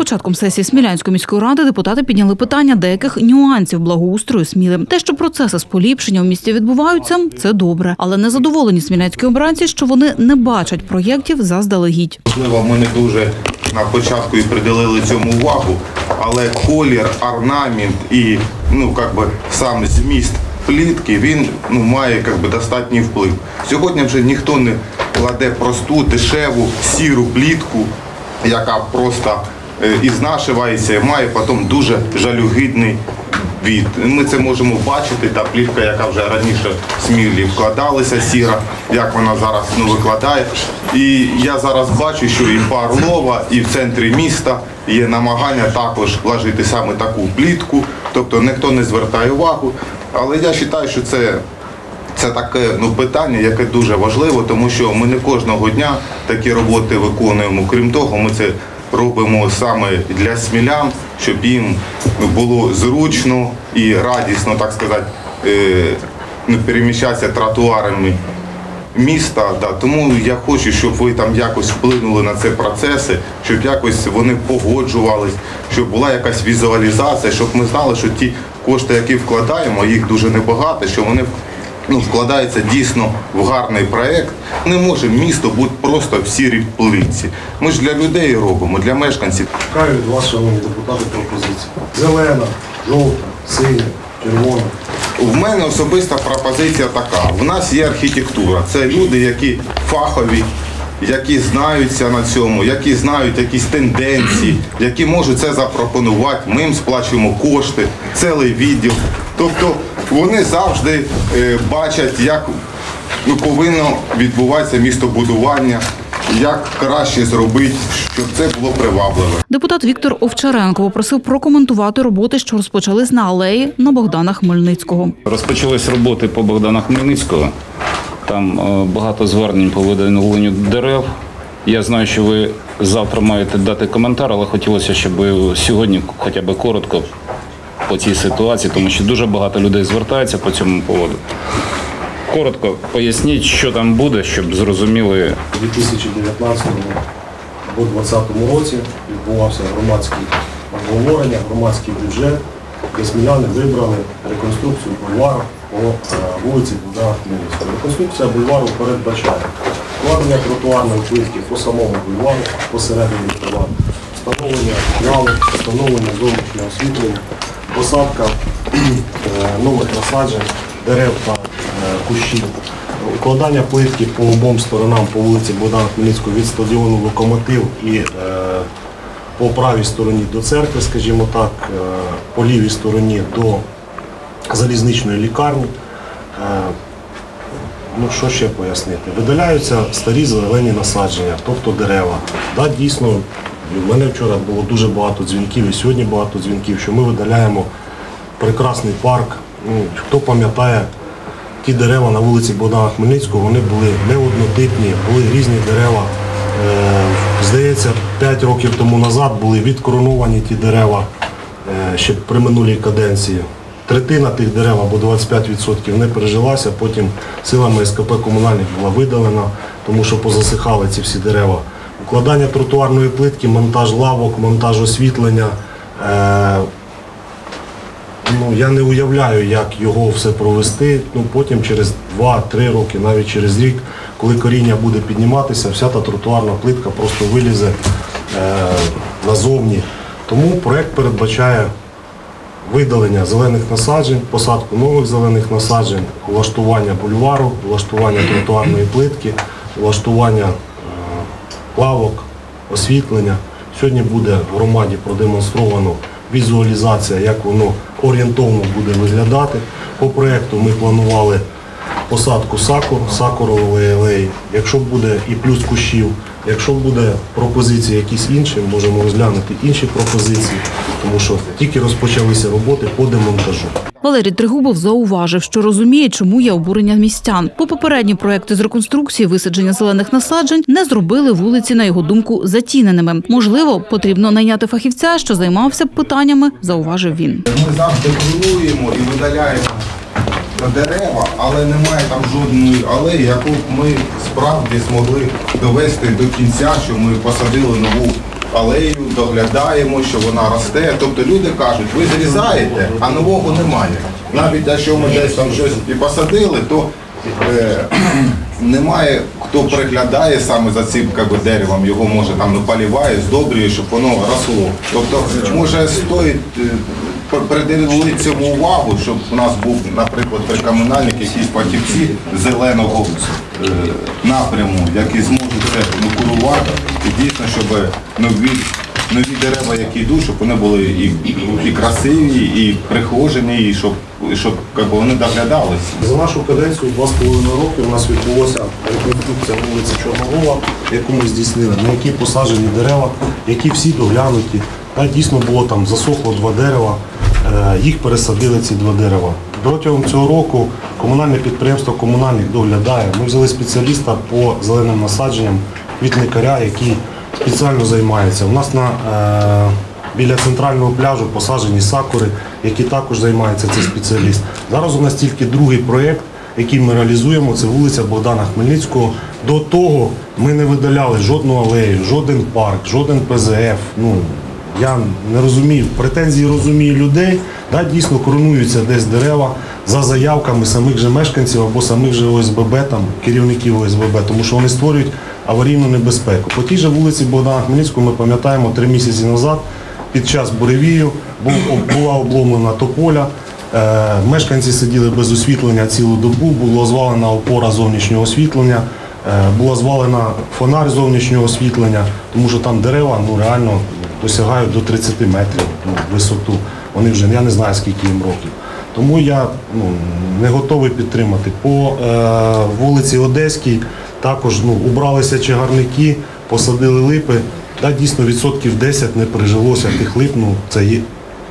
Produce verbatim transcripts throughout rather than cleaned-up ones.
початком сесії Смілянської міської ради депутати підняли питання деяких нюансів благоустрою Сміли. Те, що процеси з поліпшення в місті відбуваються, це добре. Але незадоволені смілянські обранці, що вони не бачать проєктів заздалегідь. Можливо, ми не дуже на початку і приділили цьому увагу, але колір, орнамент і ну, как би, сам зміст плитки, він ну, має как би, достатній вплив. Сьогодні вже ніхто не кладе просту, дешеву, сіру плитку, яка просто і знашивається, і має потім дуже жалюгідний від. Ми це можемо бачити, та плівка, яка вже раніше в Смілі вкладалася, сіра, як вона зараз ну, викладає. І я зараз бачу, що і по Орлова, і в центрі міста є намагання також вложити саме таку плітку, тобто ніхто не звертає увагу. Але я вважаю, що це, це таке ну, питання, яке дуже важливо, тому що ми не кожного дня такі роботи виконуємо. Крім того, ми це робимо саме для смілян, щоб їм було зручно і радісно, так сказати, переміщатися тротуарами міста. Да. Тому я хочу, щоб ви там якось вплинули на ці процеси, щоб якось вони погоджувались, щоб була якась візуалізація, щоб ми знали, що ті кошти, які вкладаємо, їх дуже небагато, що вони ну, вкладається дійсно в гарний проєкт. Не може місто бути просто в сірій плитці. Ми ж для людей робимо, для мешканців. Чекаю від вас, шановні депутати, пропозиції. Зелена, жовта, синя, червона. У мене особиста пропозиція така. У нас є архітектура. Це люди, які фахові, які знаються на цьому, які знають якісь тенденції, які можуть це запропонувати. Ми їм сплачуємо кошти, цілий відділ. Тобто вони завжди е, бачать, як ну, повинно відбуватися містобудування, як краще зробити, щоб це було привабливо. Депутат Віктор Овчаренко попросив прокоментувати роботи, що розпочались на алеї на Богдана Хмельницького. Розпочались роботи по Богдана Хмельницького. Там багато звернень по видаленню дерев. Я знаю, що ви завтра маєте дати коментар, але хотілося, щоб ви сьогодні хоча б коротко по цій ситуації, тому що дуже багато людей звертається по цьому поводу. Коротко поясніть, що там буде, щоб зрозуміли. У дві тисячі дев'ятнадцятому або дві тисячі двадцятому році відбувався громадське обговорення, громадський бюджет, де сміляни вибрали реконструкцію бульвару по вулиці Богдана Хмельницького. Реконструкція бульвару передбачає вкладення тротуарної плитки по самому бульвару, посередині бульвару, встановлення ялок, встановлення зовнішнього освітлення, посадка нових насаджень, дерев та кущів, укладання плитки по обом сторонам по вулиці Богдана Хмельницького від стадіону «Локомотив» і е, по правій стороні до церкви, скажімо так, е, по лівій стороні до залізничної лікарні. Е, ну, що ще пояснити? Видаляються старі зелені насадження, тобто дерева. Да, дійсно, в мене вчора було дуже багато дзвінків і сьогодні багато дзвінків, що ми видаляємо прекрасний парк. Ну, хто пам'ятає, ті дерева на вулиці Богдана Хмельницького, вони були неоднотипні, були різні дерева. Е, здається, п'ять років тому назад були відкороновані ті дерева е, ще при минулій каденції. Третина тих дерев, або двадцять п'ять відсотків, не пережилася, потім силами ес ка пе комунальних була видалена, тому що позасихали ці всі дерева. Укладання тротуарної плитки, монтаж лавок, монтаж освітлення. Е, Ну, я не уявляю, як його все провести. Ну, потім через два-три роки, навіть через рік, коли коріння буде підніматися, вся та тротуарна плитка просто вилізе е, назовні. Тому проєкт передбачає видалення зелених насаджень, посадку нових зелених насаджень, влаштування бульвару, влаштування тротуарної плитки, влаштування е, лавок, освітлення. Сьогодні буде в громаді продемонстровано візуалізація, як воно орієнтовно буде виглядати. По проєкту ми планували посадку сакур, сакурової алеї. Якщо буде і плюс кущів, якщо буде пропозиції якісь інші, можемо розглянути інші пропозиції, тому що тільки розпочалися роботи по демонтажу. Валерій Тригубов зауважив, що розуміє, чому є обурення містян. Бо попередні проекти з реконструкції висадження зелених насаджень не зробили вулиці, на його думку, затіненими. Можливо, потрібно найняти фахівця, що займався б питаннями, зауважив він. Ми завжди плануємо і видаляємо дерева, але немає там жодної алеї, яку б ми справді змогли довести до кінця, що ми посадили нову алею доглядаємо, що вона росте. Тобто люди кажуть, ви зрізаєте, а нового немає. Навіть якщо ми десь там щось і посадили, то е, немає хто приглядає саме за цим как би, деревом, його може там поліває, здобрює, щоб воно росло. Тобто може стоїть е, приділити цьому увагу, щоб у нас був, наприклад, при комунальник якісь фахівці зеленого е, напряму, які зможуть це ну, курувати і дійсно, щоб нові, нові дерева, які йдуть, щоб вони були і, і красиві, і прихожені, і щоб, щоб як би, вони доглядалися. За нашу каденцію два з половиною роки у нас відбулося реконструкція вулиці Чорновола, яку ми здійснили, на якій посаджені дерева, які всі доглянуті. Та, дійсно було там, засохло два дерева, їх пересадили ці два дерева. Протягом цього року комунальне підприємство «Комунальник» доглядає. Ми взяли спеціаліста по зеленим насадженням, квітникаря, який спеціально займається. У нас на, е, біля центрального пляжу посаджені сакури, які також займається цей спеціаліст. Зараз у нас тільки другий проєкт, який ми реалізуємо, це вулиця Богдана Хмельницького. До того ми не видаляли жодну алею, жоден парк, жоден Пе Зе Еф. Ну, я не розумію, претензії розумію людей, да, дійсно коронуються десь дерева за заявками самих же мешканців або самих же О Ес Бе Бе, там, керівників О Ес Бе Бе, тому що вони створюють аварійну небезпеку. По тій же вулиці Богдана Хмельницького ми пам'ятаємо, три місяці назад під час буревію була обломлена тополя, е, мешканці сиділи без освітлення цілу добу, була звалена опора зовнішнього освітлення, е, була звалена фонар зовнішнього освітлення, тому що там дерева ну, реально досягають до тридцяти метрів ну, висоту. Вони вже, я не знаю, скільки їм років. Тому я ну, не готовий підтримати. По е, вулиці Одеській також ну, убралися чагарники, посадили липи. Да, дійсно, відсотків десять не прижилося тих лип. Ну, це є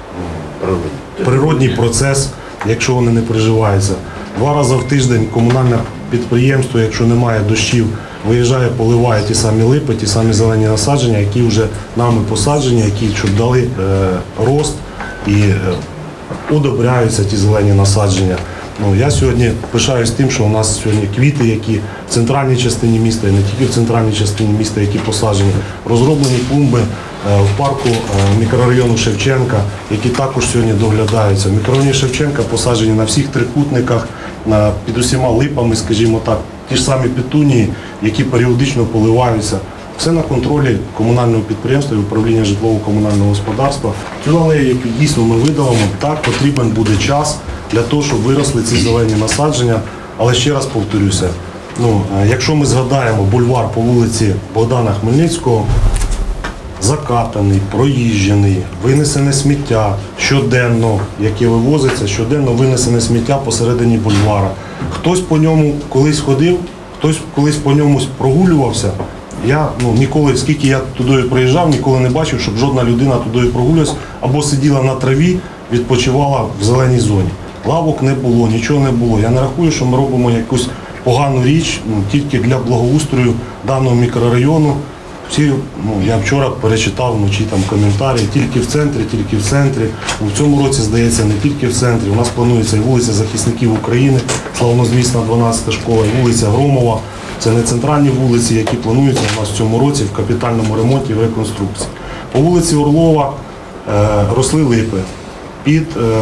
природній процес, якщо вони не приживаються. Два рази в тиждень комунальне підприємство, якщо немає дощів, виїжджає, поливає ті самі липи, ті самі зелені насадження, які вже нами посаджені, які щоб дали е, рост і е, удобряються ті зелені насадження. Ну, я сьогодні пишаюсь тим, що у нас сьогодні квіти, які в центральній частині міста і не тільки в центральній частині міста, які посаджені, розроблені клумби е, в парку е, мікрорайону Шевченка, які також сьогодні доглядаються. В мікрорайоні Шевченка посаджені на всіх трикутниках, на, під усіма липами, скажімо так, ті ж самі петунії, які періодично поливаються. Все на контролі комунального підприємства і управління житлово-комунального господарства. Цю алею, яку дійсно ми видалимо, так потрібен буде час для того, щоб виросли ці зелені насадження. Але ще раз повторюся, ну, якщо ми згадаємо бульвар по вулиці Богдана Хмельницького, закатаний, проїжджений, винесене сміття щоденно, яке вивозиться, щоденно винесене сміття посередині бульвара. Хтось по ньому колись ходив, хтось колись по ньому прогулювався. Я ну, ніколи, скільки я туди приїжджав, ніколи не бачив, щоб жодна людина туди прогулювалась або сиділа на траві, відпочивала в зеленій зоні. Лавок не було, нічого не було. Я не рахую, що ми робимо якусь погану річ ну, тільки для благоустрою даного мікрорайону. Всі, ну, я вчора перечитав вночі там коментарі, тільки в центрі, тільки в центрі. В цьому році, здається, не тільки в центрі. У нас планується і вулиця Захисників України, славнозвісна дванадцята школа, і вулиця Громова. Це не центральні вулиці, які плануються у нас в цьому році в капітальному ремонті і в реконструкції. По вулиці Орлова е, росли липи під, е,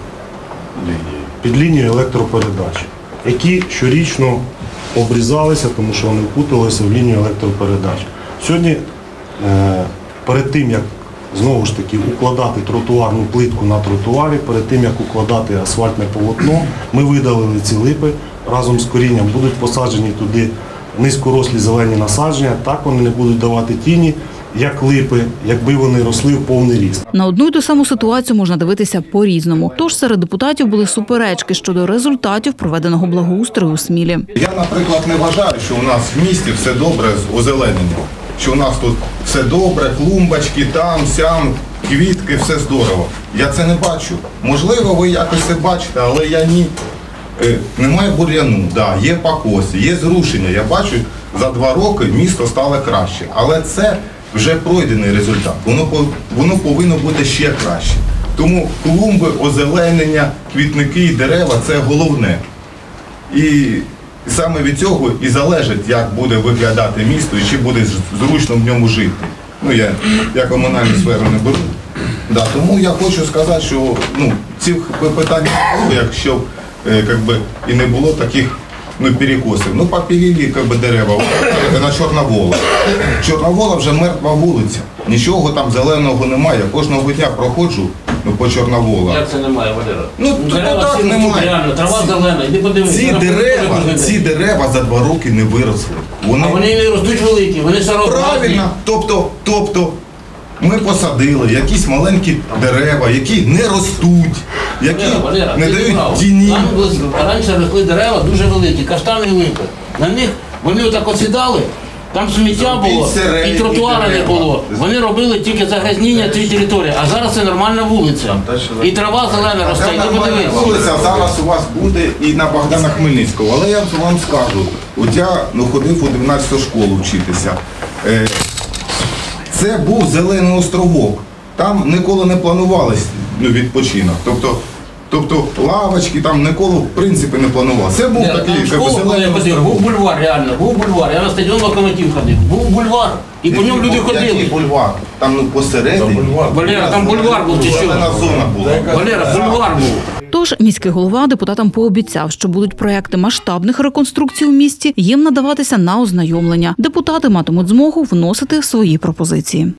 під лінією електропередач, які щорічно обрізалися, тому що вони впуталися в лінію електропередач. Сьогодні, е, перед тим, як знову ж таки укладати тротуарну плитку на тротуарі, перед тим, як укладати асфальтне полотно, ми видалили ці липи разом з корінням, будуть посаджені туди низькорослі зелені насадження, так вони не будуть давати тіні, як липи, якби вони росли в повний ріст. На одну й ту саму ситуацію можна дивитися по-різному. Тож серед депутатів були суперечки щодо результатів проведеного благоустрою у Смілі. Я, наприклад, не вважаю, що у нас в місті все добре з озелененням. Що у нас тут все добре, клумбочки, там, сям, квітки, все здорово. Я це не бачу. Можливо, ви якось це бачите, але я ні. Немає бур'яну, да, є покоси, є зрушення. Я бачу, за два роки місто стало краще. Але це вже пройдений результат. Воно, воно повинно бути ще краще. Тому клумби, озеленення, квітники і дерева – це головне. І саме від цього і залежить, як буде виглядати місто і чи буде зручно в ньому жити. Ну, я, я комунальну сферу не беру. Да, тому я хочу сказати, що ну, цих питань не було, якщо е, как би, і не було таких ну, перекосів. Ну, попілили как би, дерева на Чорновола. Чорновола вже мертва вулиця. Нічого там зеленого немає. Кожного дня проходжу ну, по Чорновола. Як це немає, Валера? Ну, дерева так всі немає. ростуть, реально, трава зелена, іди подивись. Ці Зараз дерева, дуже ці дуже дерева за два роки не виросли. Вони, А вони не ростуть великі, вони сорокові. правильно, тобто, тобто ми посадили якісь маленькі дерева, які не ростуть, які Валера, Валера, не ти дають прав. тіні. Там близько. Раніше росли дерева дуже великі, каштани і липи. На них вони отак осідали, там сміття Зробіть було середні і тротуари не дерева. було. Вони робили тільки загрязнення цієї території, а зараз це нормальна вулиця. І трава зелена росте, Це і нормальна подивись. вулиця зараз у вас буде і на Богдана Хмельницького. Але я вам скажу, от я ну, ходив у дванадцяту школу вчитися. Е, Це був зелений островок. Там ніколи не планувалось ну, відпочинок. Тобто, тобто лавочки там ніколи в принципі не планувалося. Це був Ні, такий там як би, школа, зелений я ходив, островок. був бульвар, реально, був бульвар. Я на стадіон Локомотив ходив. Був бульвар. І по ньому люди Який ходили. бульвар? Там ну, посередині. Валера, там бульвар був чи що? Зелена зона була. Валера, бульвар був. Тож міський голова депутатам пообіцяв, що будуть проекти масштабних реконструкцій у місті їм надаватися на ознайомлення. Депутати матимуть змогу вносити свої пропозиції.